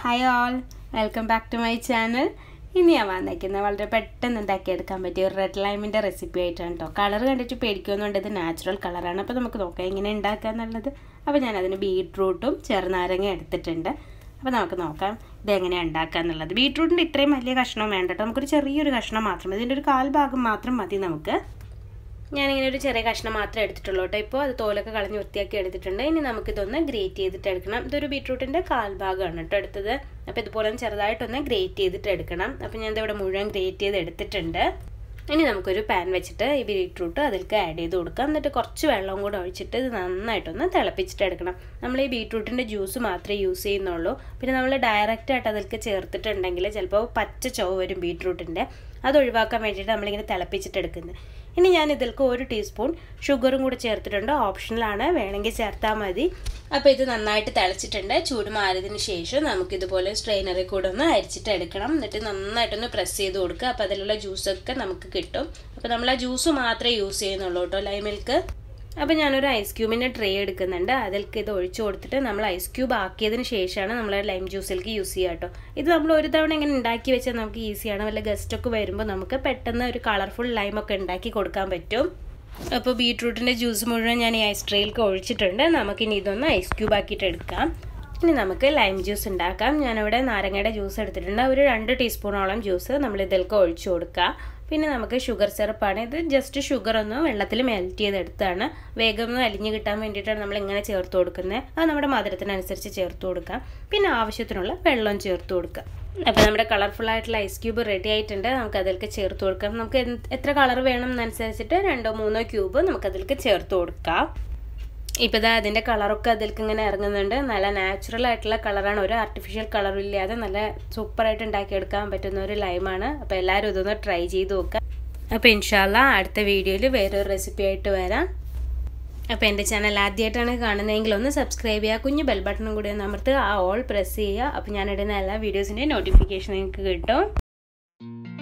Hi all, welcome back to my channel. ഇനി ഞാൻ വന്നിരിക്കുന്നത് വളരെ പെട്ടെന്ന് ഉണ്ടാക്കിയെടുക്കാൻ പറ്റിയ ഒരു റെഡ് ലൈമിൻ്റെ റെസിപ്പി ആയിട്ടാണ് കേട്ടോ. കളർ കണ്ടിട്ട് പേടിക്കുന്നുണ്ട്, ഇത് നാച്ചുറൽ കളറാണ്. അപ്പോൾ നമുക്ക് നോക്കാം എങ്ങനെ ഉണ്ടാക്കുക എന്നുള്ളത്. അപ്പോൾ ഞാനതിന് ബീട്രൂട്ടും ചെറുനാരങ്ങ എടുത്തിട്ടുണ്ട്. അപ്പോൾ നമുക്ക് നോക്കാം ഇതെങ്ങനെയാണ് ഉണ്ടാക്കുക എന്നുള്ളത്. ബീട്രൂട്ടിൻ്റെ ഇത്രയും വലിയ കഷ്ണം വേണ്ട കേട്ടോ, നമുക്കൊരു ചെറിയൊരു കഷ്ണം മാത്രം, ഇതിൻ്റെ ഒരു കാൽ ഭാഗം മാത്രം മതി നമുക്ക്. ഞാനിങ്ങനെ ഒരു ചെറിയ കഷ്ണം മാത്രമേ എടുത്തിട്ടുള്ളൂ കേട്ടോ. ഇപ്പോൾ അത് തോലൊക്കെ കളഞ്ഞ് വൃത്തിയാക്കി എടുത്തിട്ടുണ്ട്. ഇനി നമുക്കിതൊന്ന് ഗ്രേറ്റ് ചെയ്തിട്ട് എടുക്കണം. ഇതൊരു ബീട്രൂട്ടിൻ്റെ കാൽഭാഗമാണ് കേട്ടോ എടുത്തത്. അപ്പോൾ ഇതുപോലെ ചെറുതായിട്ടൊന്ന് ഗ്രേറ്റ് ചെയ്തിട്ട് എടുക്കണം. അപ്പോൾ ഞാൻ ഇതിവിടെ മുഴുവൻ ഗ്രേറ്റ് ചെയ്ത് എടുത്തിട്ടുണ്ട്. ഇനി നമുക്കൊരു പാൻ വെച്ചിട്ട് ഈ ബീട്രൂട്ട് അതിലേക്ക് ആഡ് ചെയ്ത് കൊടുക്കാം. എന്നിട്ട് കുറച്ച് വെള്ളം കൂടെ ഒഴിച്ചിട്ട് ഇത് നന്നായിട്ടൊന്ന് തിളപ്പിച്ചിട്ട് എടുക്കണം. നമ്മൾ ഈ ബീട്രൂട്ടിൻ്റെ ജ്യൂസ് മാത്രമേ യൂസ് ചെയ്യുന്നുള്ളൂ. പിന്നെ നമ്മൾ ഡയറക്റ്റായിട്ട് അതിലേക്ക് ചേർത്തിട്ടുണ്ടെങ്കിൽ ചിലപ്പോൾ പച്ച ചുവ വരും ബീട്രൂട്ടിൻ്റെ. അത് ഒഴിവാക്കാൻ വേണ്ടിയിട്ട് നമ്മളിങ്ങനെ തിളപ്പിച്ചിട്ട് എടുക്കുന്നത്. ഇനി ഞാൻ ഇതിലേക്ക് 1 ടീസ്പൂൺ ഷുഗറും കൂടെ ചേർത്തിട്ടുണ്ട്. ഓപ്ഷണലാണ്, വേണമെങ്കിൽ ചേർത്താൽ മതി. അപ്പോൾ ഇത് നന്നായിട്ട് തിളച്ചിട്ടുണ്ട്. ചൂട് മാറിയതിന് ശേഷം നമുക്കിതുപോലെ സ്ട്രെയിനറിൽ കൂടെ ഒന്ന് അരിച്ചിട്ട് എടുക്കണം. എന്നിട്ട് നന്നായിട്ടൊന്ന് പ്രസ് ചെയ്ത് കൊടുക്കുക. അപ്പോൾ അതിലുള്ള ജ്യൂസൊക്കെ നമുക്ക് കിട്ടും. അപ്പോൾ നമ്മൾ ആ ജ്യൂസ് മാത്രമേ യൂസ് ചെയ്യുന്നുള്ളൂ കേട്ടോ, ലൈം മിൽക്ക്. അപ്പോൾ ഞാനൊരു ഐസ് ക്യൂബിൻ്റെ ട്രേ എടുക്കുന്നുണ്ട്. അതിലേക്ക് ഇത് ഒഴിച്ചു കൊടുത്തിട്ട് നമ്മൾ ഐസ് ക്യൂബ് ആക്കിയതിന് ശേഷമാണ് നമ്മൾ ലൈം ജ്യൂസിലേക്ക് യൂസ് ചെയ്യുക കേട്ടോ. ഇത് നമ്മൾ ഒരു തവണ ഇങ്ങനെ ഉണ്ടാക്കി വെച്ചാൽ നമുക്ക് ഈസിയാണ്. വല്ല ഗസ്റ്റൊക്കെ വരുമ്പോൾ നമുക്ക് പെട്ടെന്ന് ഒരു കളർഫുൾ ലൈമൊക്കെ ഉണ്ടാക്കി കൊടുക്കാൻ പറ്റും. അപ്പോൾ ബീട്രൂട്ടിൻ്റെ ജ്യൂസ് മുഴുവൻ ഞാൻ ഈ ഐസ് ട്രേയിലേക്ക് ഒഴിച്ചിട്ടുണ്ട്. നമുക്കിനി ഇതൊന്ന് ഐസ് ക്യൂബ് ആക്കിയിട്ട് എടുക്കാം. ഇനി നമുക്ക് ലൈം ജ്യൂസ് ഉണ്ടാക്കാം. ഞാനിവിടെ നാരങ്ങയുടെ ജ്യൂസ് എടുത്തിട്ടുണ്ട്. ഒരു 2 ടീസ്പൂണോളം ജ്യൂസ് നമ്മൾ ഇതിലേക്ക് ഒഴിച്ചു കൊടുക്കുക. പിന്നെ നമുക്ക് ഷുഗർ സിറപ്പാണ്. ഇത് ജസ്റ്റ് ഷുഗർ ഒന്ന് വെള്ളത്തിൽ മെൽറ്റ് ചെയ്തെടുത്താണ്. വേഗം ഒന്ന് അലിഞ്ഞ് കിട്ടാൻ വേണ്ടിയിട്ടാണ് നമ്മൾ ഇങ്ങനെ ചേർത്ത് കൊടുക്കുന്നത്. അത് നമ്മുടെ മധുരത്തിനനുസരിച്ച് ചേർത്ത് കൊടുക്കാം. പിന്നെ ആവശ്യത്തിനുള്ള വെള്ളം ചേർത്ത് കൊടുക്കുക. അപ്പോൾ നമ്മുടെ കളർഫുൾ ആയിട്ടുള്ള ഐസ് ക്യൂബ് റെഡി ആയിട്ടുണ്ട്. നമുക്ക് അതിലേക്ക് ചേർത്ത് കൊടുക്കാം. നമുക്ക് എത്ര കളർ വേണം എന്നനുസരിച്ചിട്ട് 2-3 ക്യൂബ് നമുക്ക് അതിലേക്ക് ചേർത്ത് കൊടുക്കാം. ഇപ്പോൾ ഇതാ അതിൻ്റെ കളറൊക്കെ അതിലേക്ക് ഇങ്ങനെ ഇറങ്ങുന്നുണ്ട്. നല്ല നാച്ചുറൽ ആയിട്ടുള്ള കളറാണ്, ഒരു ആർട്ടിഫിഷ്യൽ കളറും ഇല്ലാതെ നല്ല സൂപ്പറായിട്ട് ഉണ്ടാക്കിയെടുക്കാൻ പറ്റുന്ന ഒരു ലൈമാണ്. അപ്പോൾ എല്ലാവരും ഇതൊന്ന് ട്രൈ ചെയ്ത് നോക്കുക. അപ്പോൾ ഇൻഷാല്ലാ അടുത്ത വീഡിയോയിൽ വേറൊരു റെസിപ്പി ആയിട്ട് വരാം. അപ്പോൾ എൻ്റെ ചാനൽ ആദ്യമായിട്ടാണ് കാണുന്നതെങ്കിൽ ഒന്ന് സബ്സ്ക്രൈബ് ചെയ്യുക. കുഞ്ഞു ബെൽ ബട്ടണും കൂടി ഒന്ന് അമർത്തുക, ആ ഓൾ പ്രസ് ചെയ്യുക. അപ്പോൾ ഞാനിടുന്ന എല്ലാ വീഡിയോസിൻ്റെയും നോട്ടിഫിക്കേഷൻ നിങ്ങൾക്ക് കിട്ടും.